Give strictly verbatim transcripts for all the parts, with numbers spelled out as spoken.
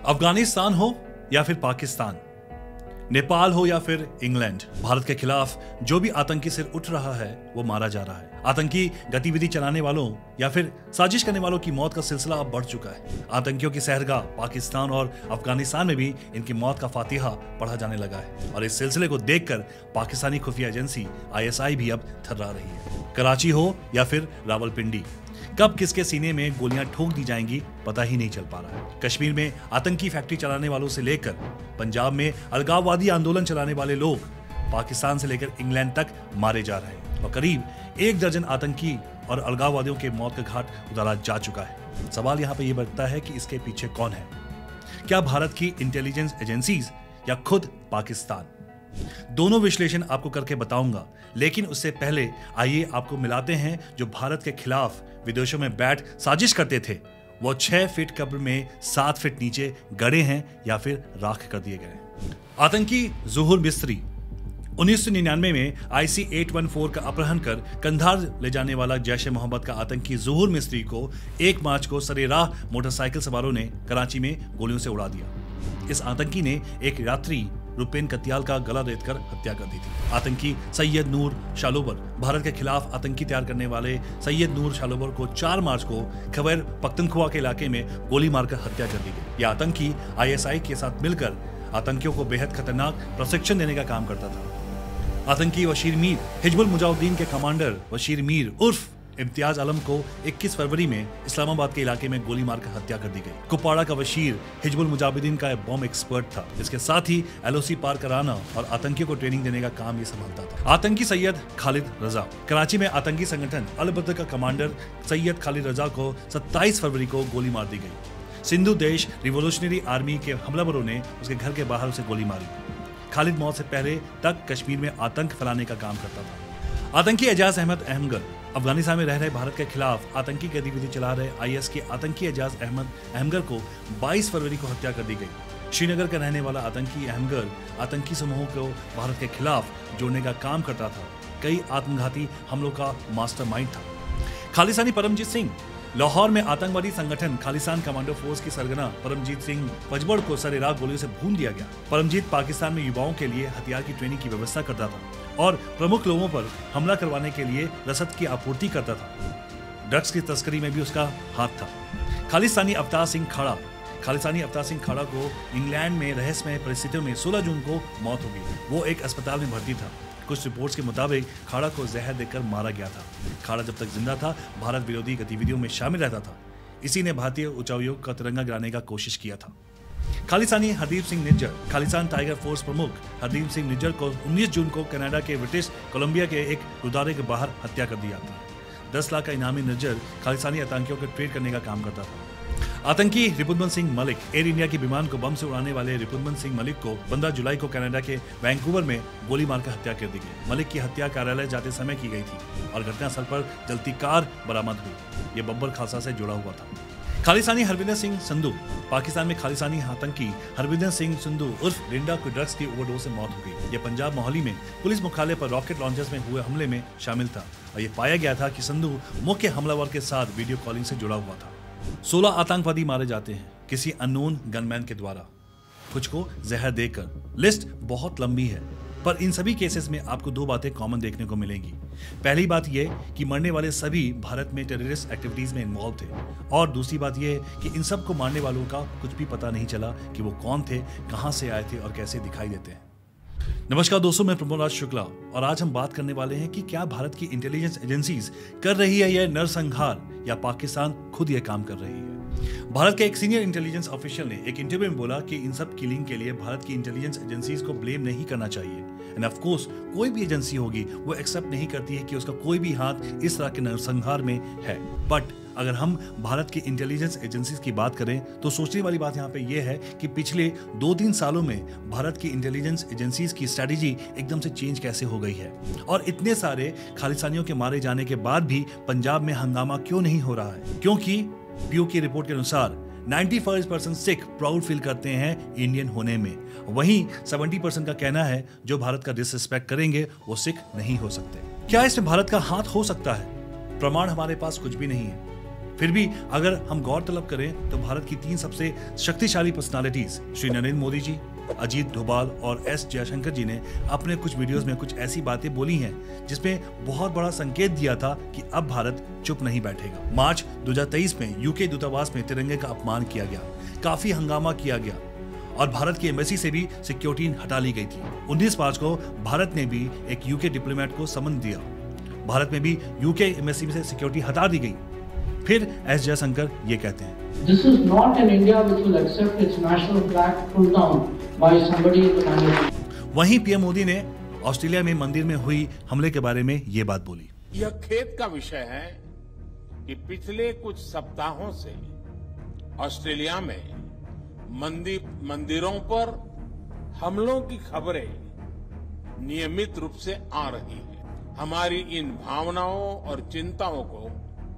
अफगानिस्तान हो या फिर पाकिस्तान, नेपाल हो या फिर इंग्लैंड, भारत के खिलाफ जो भी आतंकी सिर उठ रहा है वो मारा जा रहा है। आतंकी गतिविधि चलाने वालों या फिर साजिश करने वालों की मौत का सिलसिला अब बढ़ चुका है। आतंकियों की सहरगाह पाकिस्तान और अफगानिस्तान में भी इनकी मौत का फातिहा पढ़ा जाने लगा है और इस सिलसिले को देखकर पाकिस्तानी खुफिया एजेंसी आई एस आई भी अब थर्रा रही है। कराची हो या फिर रावलपिंडी, कब किसके सीने में गोलियां ठोक दी जाएंगी पता ही नहीं चल पा रहा है। कश्मीर में आतंकी फैक्ट्री चलाने वालों से लेकर पंजाब में अलगाववादी आंदोलन चलाने वाले लोग पाकिस्तान से लेकर इंग्लैंड तक मारे जा रहे हैं और करीब एक दर्जन आतंकी और अलगाववादियों के मौत का घाट उतारा जा चुका है। सवाल यहाँ पे ये बनता है कि इसके पीछे कौन है? क्या भारत की इंटेलिजेंस एजेंसीज या खुद पाकिस्तान? दोनों विश्लेषण आपको करके बताऊंगा, लेकिन उससे पहले आइए आपको मिलाते हैं जो भारत के खिलाफ विदेशों में बैठ साजिश करते थे वो छह फीट कब्र में सात फीट नीचे गड़े हैं या फिर राख कर दिए गए। आतंकी ज़ुहूर मिस्री उन्नीस सौ निन्यानवे में आई सी आठ सौ चौदह का अपहरण कर कंधार ले जाने वाला जैश ए मोहम्मद का आतंकी ज़ुहूर मिस्री को एक मार्च को सरेराह मोटरसाइकिल सवारों ने कराची में गोलियों से उड़ा दिया। इस आतंकी ने एक यात्री रुपेन कत्याल का गला रेत कर हत्या कर दी थी। आतंकी सैयद नूर शालोबर, भारत के खिलाफ आतंकी तैयार करने वाले सैयद नूर शालोबर को चार मार्च को खैबर पख्तूनख्वा के इलाके में गोली मारकर हत्या कर दी गई। यह आतंकी आई एस आई के साथ मिलकर आतंकियों को बेहद खतरनाक प्रशिक्षण देने का काम करता था। आतंकी वशीर मीर, हिजबुल मुजाहिदीन के कमांडर वशीर मीर उर्फ इम्तियाज आलम को इक्कीस फरवरी में इस्लामाबाद के इलाके में गोली मारकर हत्या कर दी गई। कुपवाड़ा का वशीर हिजबुल मुजाहिदीन का बॉम्ब एक्सपर्ट था। इसके साथ ही एल ओ सी पार कराना और आतंकियों को ट्रेनिंग देने का काम ये संभालता था। आतंकी सैयद खालिद रजा, कराची में आतंकी संगठन अल बद्र का कमांडर सैयद खालिद रजा को सत्ताईस फरवरी को गोली मार दी गई। सिंधु देश रिवोल्यूशनरी आर्मी के हमलावरों ने उसके घर के बाहर उसे गोली मारी। खालिद मौत से पहले तक कश्मीर में आतंक फैलाने का काम करता था। आतंकी एजाज अहमद अहमगर, अफगानिस्तान में रह रहे भारत के खिलाफ आतंकी गतिविधि चला रहे आई एस के आतंकी एजाज अहमद अहमगर को बाईस फरवरी को हत्या कर दी गई। श्रीनगर का रहने वाला आतंकी अहमगर आतंकी समूहों को भारत के खिलाफ जोड़ने का काम करता था। कई आत्मघाती हमलों का मास्टरमाइंड था। खालिस्तानी परमजीत सिंह, लाहौर में आतंकवादी संगठन खालिस्तान कमांडो फोर्स की सरगना परमजीत सिंह पजबड़ को सरेराह गोलियों से भून दिया गया। परमजीत पाकिस्तान में युवाओं के लिए हथियार की ट्रेनिंग की व्यवस्था करता था और प्रमुख लोगों पर हमला करवाने के लिए रसद की आपूर्ति करता था। ड्रग्स की तस्करी में भी उसका हाथ था। खालिस्तानी अवतार सिंह खाड़ा, खालिस्तानी अवतार सिंह खाड़ा को इंग्लैंड में रहस्यमय परिस्थितियों में सोलह जून को मौत हो गई। वो एक अस्पताल में भर्ती था। कुछ रिपोर्ट्स के मुताबिक खाड़ा को जहर देकर मारा गया था। खाड़ा जब तक जिंदा था भारत विरोधी गतिविधियों में शामिल रहता था। इसी ने भारतीय उच्चायोग का तिरंगा गिराने का कोशिश किया था। खालिस्तानी हरदीप सिंह निज्जर, खालिस्तान टाइगर फोर्स प्रमुख हरदीप सिंह निज्जर को उन्नीस जून को कनाडा के ब्रिटिश कोलंबिया के एक गुरुद्वारे के बाहर हत्या कर दी जाती है। दस लाख का इनामी निज्जर खालिस्तानी आतंकियों को ट्रेड करने का काम करता था। आतंकी रिपुदमन सिंह मलिक, एयर इंडिया के विमान को बम से उड़ाने वाले रिपुदमन सिंह मलिक को पंद्रह जुलाई को कनाडा के वैंकूवर में गोली मारकर हत्या कर दी गई। मलिक की हत्या कार्यालय जाते समय की गई थी और घटनास्थल पर जलती कार बरामद हुई। यह बब्बर खालसा से जुड़ा हुआ था। खालिस्तानी हरविंदर सिंह संधू, पाकिस्तान में खालिस्तानी आतंकी हरविंदर सिंह संधू उर्फ लिंडा को ड्रग्स की ओवरडोज से मौत हो गई। यह पंजाब मोहाली में पुलिस मुख्यालय पर रॉकेट लॉन्चर्स में हुए हमले में शामिल था और यह पाया गया था कि संधू मुख्य हमलावर के साथ वीडियो कॉलिंग से जुड़ा हुआ था। सोलह आतंकवादी मारे जाते हैं किसी अननोन गनमैन के द्वारा, कुछ को जहर देकर। लिस्ट बहुत लंबी है पर इन सभी केसेस में आपको दो बातें कॉमन देखने को मिलेंगी। पहली बात यह कि मरने वाले सभी भारत में टेररिस्ट एक्टिविटीज में इन्वॉल्व थे और दूसरी बात यह कि इन सब को मारने वालों का कुछ भी पता नहीं चला कि वो कौन थे, कहां से आए थे और कैसे दिखाई देते हैं। नमस्कार दोस्तों, मैं प्रमोद राज शुक्ला और आज हम बात करने वाले हैं कि क्या भारत की इंटेलिजेंस एजेंसीज कर रही है यह नरसंहार या पाकिस्तान खुद यह काम कर रही है। भारत के एक सीनियर इंटेलिजेंस ऑफिशियल ने एक इंटरव्यू में बोला कि इन सब किलिंग के लिए भारत की इंटेलिजेंस एजेंसीज को ब्लेम नहीं करना चाहिए। एंड ऑफ कोर्स कोई भी एजेंसी होगी वो एक्सेप्ट नहीं करती है कि उसका कोई भी हाथ इस तरह के नरसंहार में है। बट अगर हम भारत की इंटेलिजेंस एजेंसीज की बात करें तो सोचने वाली बात यहाँ पे ये है कि पिछले दो तीन सालों में भारत की इंटेलिजेंस एजेंसीज की स्ट्रैटेजी एकदम से चेंज कैसे हो गई है और इतने सारे खालिस्तानियों के मारे जाने के बाद भी पंजाब में हंगामा क्यों नहीं हो रहा है? क्योंकि पीओ की रिपोर्ट के अनुसार पचानवे परसेंट सिख प्राउड फील करते हैं इंडियन होने में, वहीं सत्तर परसेंट का कहना है जो भारत का डिसरिस्पेक्ट करेंगे वो सिख नहीं हो सकते। क्या इसमें भारत का हाथ हो सकता है? प्रमाण हमारे पास कुछ भी नहीं है। फिर भी अगर हम गौर तलब करें तो भारत की तीन सबसे शक्तिशाली पर्सनालिटीज श्री नरेंद्र मोदी जी, अजीत डोभाल और एस जयशंकर जी ने अपने कुछ वीडियोस में कुछ ऐसी बातें बोली हैं जिसमें बहुत बड़ा संकेत दिया था कि अब भारत चुप नहीं बैठेगा। मार्च दो हज़ार तेईस में यूके दूतावास में तिरंगे का अपमान किया गया, काफी हंगामा किया गया और भारत की एम्बेसी से भी सिक्योरिटी हटा ली गई थी। उन्नीस मार्च को भारत ने भी एक यूके डिप्लोमेट को समन दिया, भारत में भी यूके एम्बेसी से सिक्योरिटी हटा दी गई। फिर एस जयशंकर ये कहते हैं, This is not an India which will accept its national flag pulled down by somebody in the management. वहीं पीएम मोदी ने ऑस्ट्रेलिया में मंदिर में हुई हमले के बारे में ये बात बोली। यह खेद का विषय है कि पिछले कुछ सप्ताहों से ऑस्ट्रेलिया में मंदिर मंदिरों पर हमलों की खबरें नियमित रूप से आ रही है। हमारी इन भावनाओं और चिंताओं को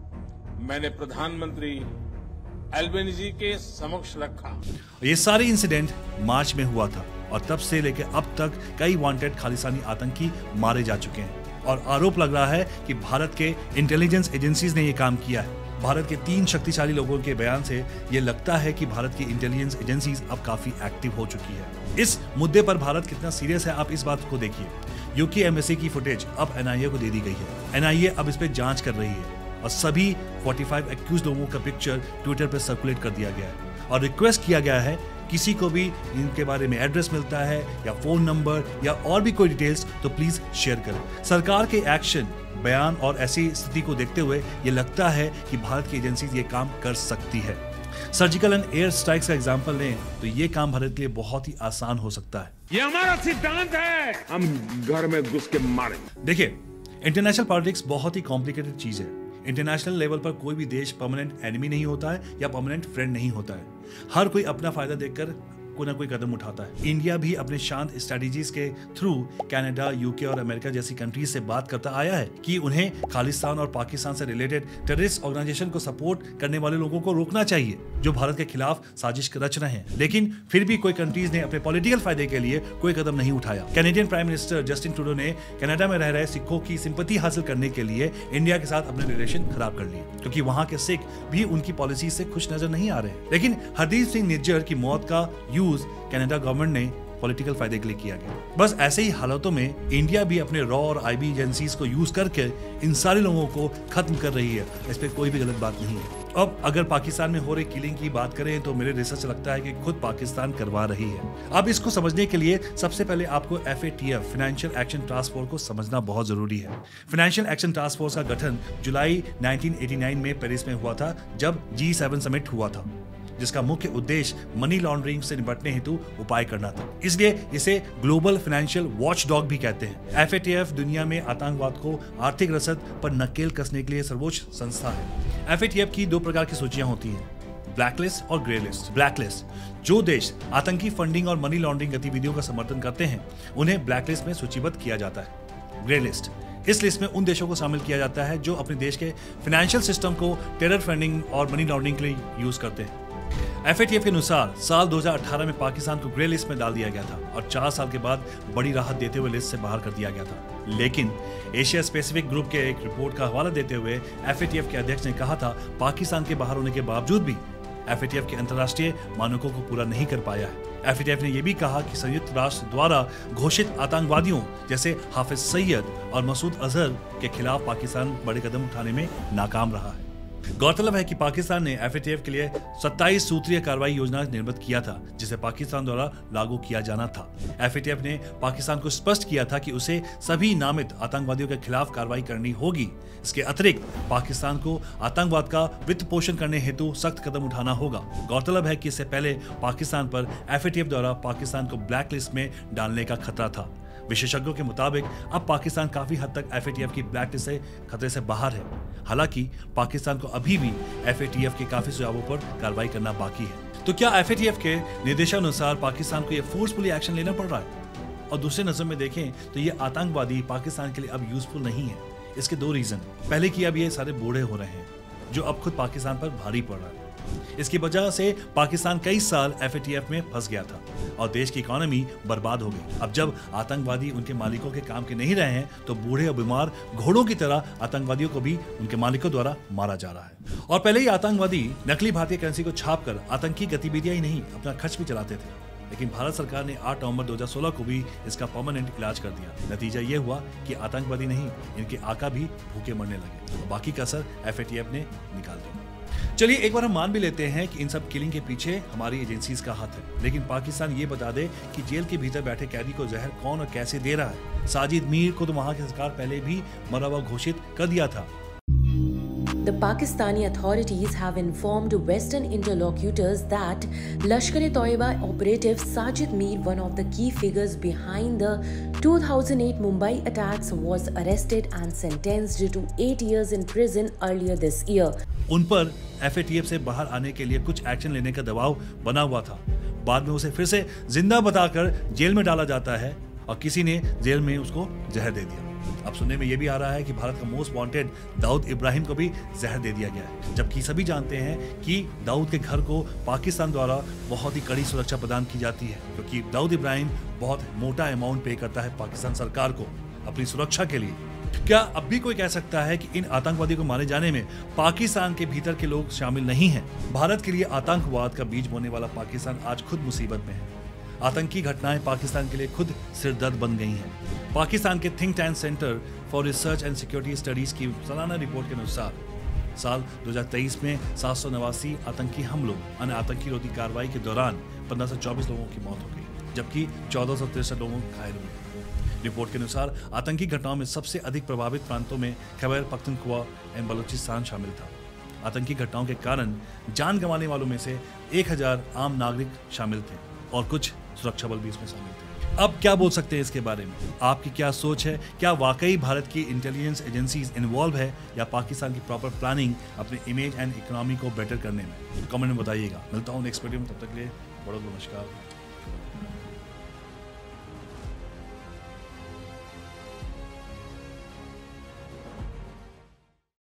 मैंने प्रधानमंत्री एल्बेनीजी के समक्ष रखा। ये सारे इंसिडेंट मार्च में हुआ था और तब से लेकर अब तक कई वांटेड खालिस्तानी आतंकी मारे जा चुके हैं और आरोप लग रहा है कि भारत के इंटेलिजेंस एजेंसीज ने ये काम किया है। भारत के तीन शक्तिशाली लोगों के बयान से ये लगता है कि भारत की इंटेलिजेंस एजेंसीज अब काफी एक्टिव हो चुकी है। इस मुद्दे पर भारत कितना सीरियस है आप इस बात को देखिए। यूके एम्बेसी की फुटेज अब एनआईए को दे दी गई है। एनआईए अब इस पे जांच कर रही है और सभी पैंतालीस एक्यूज लोगों का पिक्चर ट्विटर पर सर्कुलेट कर दिया गया है और रिक्वेस्ट किया गया है किसी को भी इनके बारे में एड्रेस मिलता है या फोन नंबर या और भी कोई डिटेल्स तो प्लीज शेयर करें। सरकार के एक्शन, बयान और ऐसी स्थिति को देखते हुए ये लगता है कि भारत की एजेंसीज ये काम कर सकती है। सर्जिकल एंड एयर स्ट्राइक्स का एग्जांपल लें तो ये काम भारत के लिए बहुत ही आसान हो सकता है। ये हमारा सिद्धांत है, हम घर में घुस के मारेंगे। देखिए, इंटरनेशनल पॉलिटिक्स बहुत ही कॉम्प्लिकेटेड चीज है। इंटरनेशनल लेवल पर कोई भी देश परमानेंट एनिमी नहीं होता है या परमानेंट फ्रेंड नहीं होता है। हर कोई अपना फायदा देखकर कोई ना कोई कदम उठाता है। इंडिया भी अपने शांत स्ट्रेटजीज के थ्रू कनाडा, यूके और अमेरिका जैसी कंट्रीज से बात करता आया है कि उन्हें खालिस्तान और पाकिस्तान से रिलेटेड टेररिस्ट ऑर्गेनाइजेशन को सपोर्ट करने वाले लोगों को रोकना चाहिए जो भारत के खिलाफ साजिश रच रहे हैं। लेकिन फिर भी कोई कंट्रीज ने अपने पॉलिटिकल फायदे के लिए कोई कदम नहीं उठाया। Canadian prime minister Justin Trudeau ने कनाडा में रह रहे सिखों की सिंपैथी हासिल करने के लिए इंडिया के साथ अपने रिलेशन खराब कर लिए क्योंकि वहां के सिख भी उनकी पॉलिसी से खुश नजर नहीं आ रहे। लेकिन हरदीप सिंह निज्जर की मौत का यूज कनाडा गवर्नमेंट ने पॉलिटिकल फायदे के लिए किया गया। बस ऐसे ही हालातों में इंडिया भी अपने रॉ और आईबी एजेंसीज को यूज करके इन सारे लोगों को खत्म कर रही है। इस पे कोई भी गलत बात नहीं है। अब अगर पाकिस्तान में हो रही किलिंग की बात करें तो मेरे रिसर्च लगता है कि खुद पाकिस्तान करवा रही है। अब इसको समझने के लिए सबसे पहले आपको F A T F financial action task force को समझना बहुत जरूरी है। फाइनेंशियल एक्शन टास्क फोर्स का गठन जुलाई उन्नीस सौ नवासी में पेरिस में हुआ था जब जी सेवन समिट हुआ था, जिसका मुख्य उद्देश्य मनी लॉन्ड्रिंग से निपटने हेतु उपाय करना था। इसलिए इसे ग्लोबल फाइनेंशियल वॉचडॉग भी कहते हैं। एफ ए टी एफ दुनिया में आतंकवाद को आर्थिक रसद पर नकेल कसने के लिए सर्वोच्च संस्था है। एफ ए टी एफ की दो प्रकार की सूचियां होती हैं, ब्लैकलिस्ट और ग्रे लिस्ट। ब्लैकलिस्ट, जो देश आतंकी फंडिंग और मनी लॉन्ड्रिंग गतिविधियों का समर्थन करते हैं उन्हें ब्लैकलिस्ट में सूचीबद्ध किया जाता है। ग्रे लिस्ट, इस लिस्ट में उन देशों को शामिल किया जाता है जो अपने देश के फाइनेंशियल सिस्टम को टेरर फंडिंग और मनी लॉन्ड्रिंग के लिए यूज करते हैं। एफ ए टी एफ के अनुसार साल दो हज़ार अठारह में पाकिस्तान को ग्रे लिस्ट में डाल दिया गया था और चार साल के बाद बड़ी राहत देते हुए लिस्ट से बाहर कर दिया गया था। लेकिन एशिया स्पेसिफिक ग्रुप के एक रिपोर्ट का हवाला देते हुए एफ ए टी एफ के अध्यक्ष ने कहा था पाकिस्तान के बाहर होने के बावजूद भी एफ ए टी एफ के अंतर्राष्ट्रीय मानकों को पूरा नहीं कर पाया है। एफ ए टी एफ ने यह भी कहा कि संयुक्त राष्ट्र द्वारा घोषित आतंकवादियों जैसे हाफिज सईद और मसूद अजहर के खिलाफ पाकिस्तान बड़े कदम उठाने में नाकाम रहा है। गौरतलब है कि पाकिस्तान ने एफ ए टी एफ के लिए सत्ताईस सूत्रीय कार्रवाई योजना निर्मित किया था जिसे पाकिस्तान द्वारा लागू किया जाना था। एफ ए टी एफ ने पाकिस्तान को स्पष्ट किया था कि उसे सभी नामित आतंकवादियों के खिलाफ कार्रवाई करनी होगी। इसके अतिरिक्त पाकिस्तान को आतंकवाद का वित्त पोषण करने हेतु सख्त कदम उठाना होगा। गौरतलब है कि इससे पहले पाकिस्तान पर एफ ए टी एफ द्वारा पाकिस्तान को ब्लैक लिस्ट में डालने का खतरा था। विशेषज्ञों के मुताबिक अब पाकिस्तान काफी हद तक एफ ए टी एफ की ब्लैक लिस्ट से खतरे से बाहर है। हालांकि पाकिस्तान को अभी भी एफ ए टी एफ के काफी सुझावों पर कार्रवाई करना बाकी है। तो क्या एफ ए टी एफ के निर्देशानुसार पाकिस्तान को यह फोर्सफुली एक्शन लेना पड़ रहा है? और दूसरे नजर में देखें तो ये आतंकवादी पाकिस्तान के लिए अब यूजफुल नहीं है। इसके दो रीजन। पहले कि अब ये सारे बूढ़े हो रहे हैं जो अब खुद पाकिस्तान पर भारी पड़ रहा है। इसकी वजह से पाकिस्तान कई साल एफ ए टी एफ में फंस गया था और देश की इकोनॉमी बर्बाद हो गई। अब जब आतंकवादी उनके मालिकों के काम के नहीं रहे हैं तो बूढ़े और बीमार घोड़ों की तरह आतंकवादियों को भी उनके मालिकों द्वारा मारा जा रहा है। और पहले ही आतंकवादी नकली भारतीय करेंसी को छाप कर आतंकी गतिविधियां ही नहीं अपना खर्च भी चलाते थे, लेकिन भारत सरकार ने आठ नवंबर दो हज़ार सोलह को भी इसका परमानेंट इलाज कर दिया। नतीजा ये हुआ कि आतंकवादी नहीं, इनके आका भी भूखे मरने लगे और बाकी का असर एफ ए टी एफ ने निकाल दिया। चलिए एक बार हम मान भी लेते हैं कि इन सब किलिंग के पीछे हमारी एजेंसीज का हाथ है, लेकिन पाकिस्तान ये बता दे कि जेल के भीतर बैठे कैदी को जहर कौन और कैसे दे रहा है। साजिद मीर को तो वहां की सरकार पहले भी मरा हुआ घोषित कर दिया था। The Pakistani authorities have informed Western interlocutors that Lashkar-e-Toiba operative Sajid Mir, one of the key figures behind the two thousand eight Mumbai attacks, was arrested and sentenced to eight years in prison earlier this year. उन पर F A T F से बाहर आने के लिए कुछ action लेने का दबाव बना हुआ था। बाद में उसे फिर से जिंदा बताकर जेल में डाला जाता है और किसी ने जेल में उसको जहर दे दिया। अब सुनने में यह भी आ रहा है कि भारत का मोस्ट वांटेड दाऊद इब्राहिम को भी जहर दे दिया गया है, जबकि सभी जानते हैं कि दाऊद के घर को पाकिस्तान द्वारा बहुत ही कड़ी सुरक्षा प्रदान की जाती है, क्योंकि दाऊद इब्राहिम बहुत मोटा अमाउंट पे करता है पाकिस्तान सरकार को अपनी सुरक्षा के लिए। क्या अब भी कोई कह सकता है कि इन आतंकवादियों को मारे जाने में पाकिस्तान के भीतर के लोग शामिल नहीं हैं? भारत के लिए आतंकवाद का बीज बोने वाला पाकिस्तान आज खुद मुसीबत में है। आतंकी घटनाएं पाकिस्तान के लिए खुद सिरदर्द बन गई हैं। पाकिस्तान के think tank centre for research and security studies की सालाना रिपोर्ट के अनुसार साल दो हज़ार तेईस में सात सौ नवासी आतंकी हमलों अन्य आतंकी रोधी कार्रवाई के दौरान पंद्रह सौ चौबीस लोगों की मौत हो गई, जबकि चौदह सौ तिरसठ लोगों घायल हुए। रिपोर्ट के अनुसार आतंकी घटनाओं में सबसे अधिक प्रभावित प्रांतों में खैबर पख्तूनख्वा एवं बलूचिस्तान शामिल था। आतंकी घटनाओं के कारण जान गंवाने वालों में से एक हजार आम नागरिक शामिल थे और कुछ सुरक्षा बल भी इसमें शामिल थे। अब क्या बोल सकते हैं इसके बारे में? आपकी क्या सोच है? क्या वाकई भारत की इंटेलिजेंस एजेंसीज इन्वॉल्व है या पाकिस्तान की प्रॉपर प्लानिंग अपने इमेज एंड इकोनॉमी को बेटर करने में? कमेंट में बताइएगा। मिलता हूँ नेक्स्ट वीडियो में, तब तक के लिए बहुत नमस्कार।